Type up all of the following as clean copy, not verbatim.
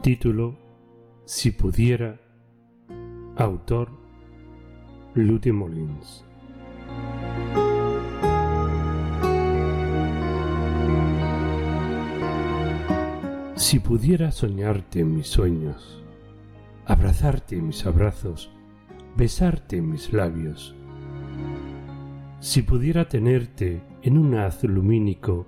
Título: Si pudiera. Autor: Lou de Molins. Si pudiera soñarte en mis sueños, abrazarte en mis abrazos, besarte en mis labios, si pudiera tenerte en un haz lumínico,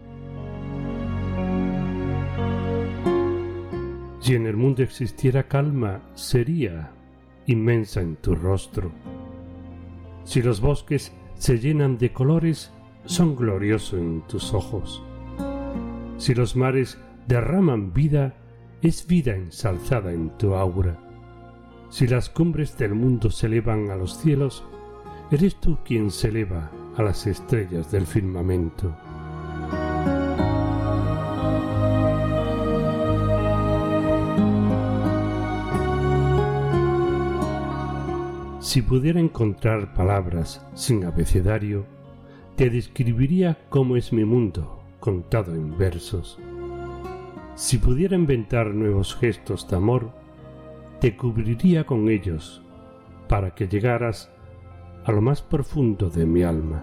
si en el mundo existiera calma, sería inmensa en tu rostro. Si los bosques se llenan de colores, son gloriosos en tus ojos. Si los mares derraman vida, es vida ensalzada en tu aura. Si las cumbres del mundo se elevan a los cielos, eres tú quien se eleva a las estrellas del firmamento. Si pudiera encontrar palabras sin abecedario, te describiría cómo es mi mundo contado en versos. Si pudiera inventar nuevos gestos de amor, te cubriría con ellos para que llegaras a lo más profundo de mi alma.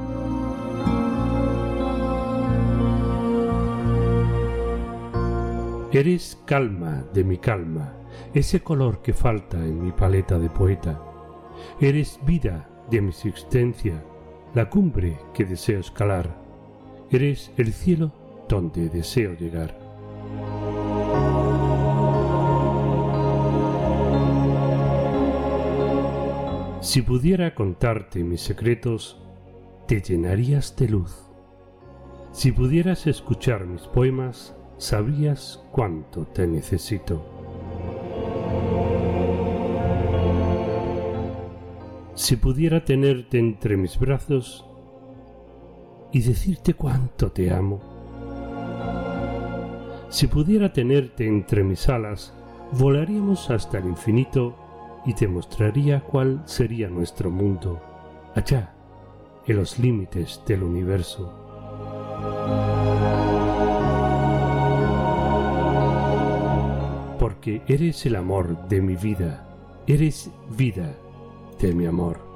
Eres calma de mi calma, ese color que falta en mi paleta de poeta. Eres vida de mi existencia, la cumbre que deseo escalar. Eres el cielo donde deseo llegar. Si pudiera contarte mis secretos, te llenarías de luz. Si pudieras escuchar mis poemas, sabrías cuánto te necesito. Si pudiera tenerte entre mis brazos y decirte cuánto te amo. Si pudiera tenerte entre mis alas, volaríamos hasta el infinito y te mostraría cuál sería nuestro mundo, allá, en los límites del universo. Porque eres el amor de mi vida, eres vida de mi amor.